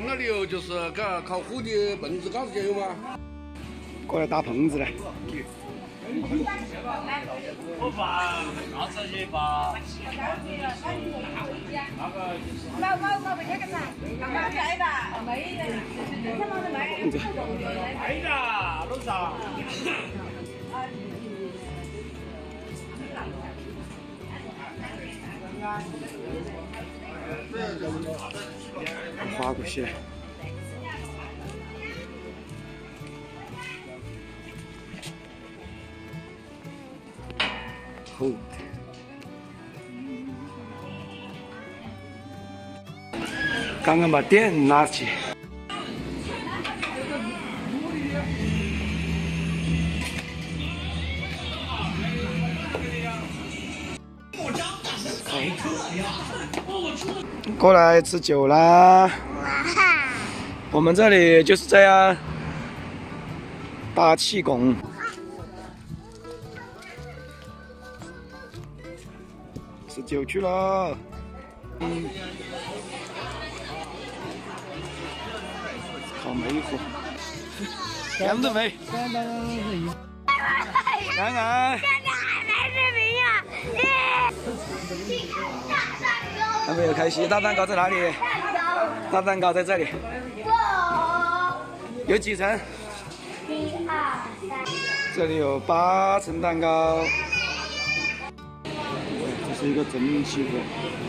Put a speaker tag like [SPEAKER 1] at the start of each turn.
[SPEAKER 1] 那里有就是嘎烤火的焖子嘎子有吗？
[SPEAKER 2] 过来搭棚子来。
[SPEAKER 3] 我把啥子去把？没的，路上。
[SPEAKER 2] 划过去。厚的。刚刚把电拿起。过来吃酒啦！我们这里就是这样搭气拱。吃酒去了。烤梅火，香不梅？安安。还没有开席，大蛋糕在哪里？大蛋糕在这里。有几层？1、2、3。这里有8层蛋糕。这是一个蒸汽锅。